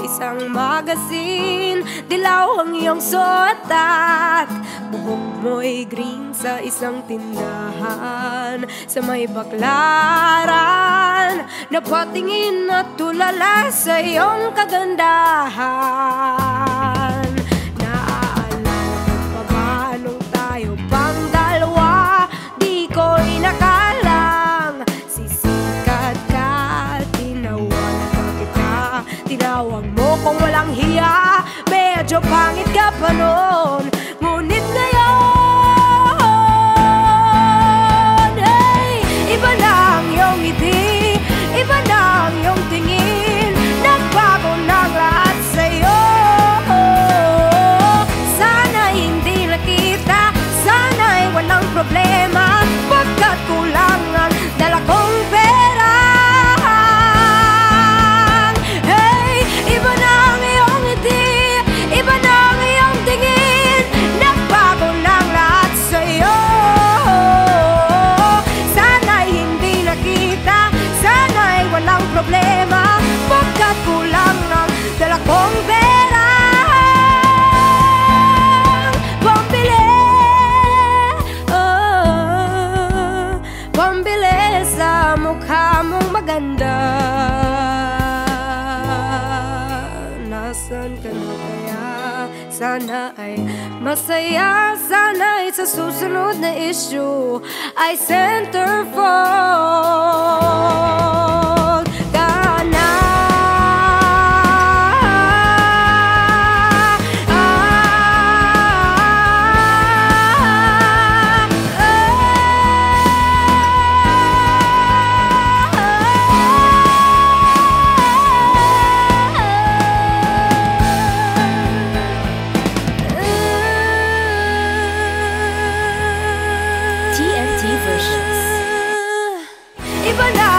isang magazine. Dilaw ang iyong suot at buhok mo'y green sa isang tindahan sa may Baklaran. Napatingin at tulala sa iyong kagandahan. Naaalala pa ba nung tayo pang dalawa? Di ko inakalang sisikat ka. Tinawag mo kung walang hiya. Medyo pangit ka pa noon, ngunit ngayon, hey, iba na ang iyong ngiti, iba na ang iyong tingin. Nagbago na ang lahat sa'yo. Sana'y hindi nakita, sana'y walang problema, pagkat kulang ang dala kong pera. Iba na ang iyong ngiti, iba na ang iyong tingin. Nagbago na ang lahat sa'yo. Sana'y hindi nakita, sana'y walang problema, pagkat kulang ang dala kong pera. Pambili, pambili sa mukha mong maganda. Nasaan ka na kaya? Sana ay masaya. Sana ay sa susunod na issue ay centerfold ka na. Iba na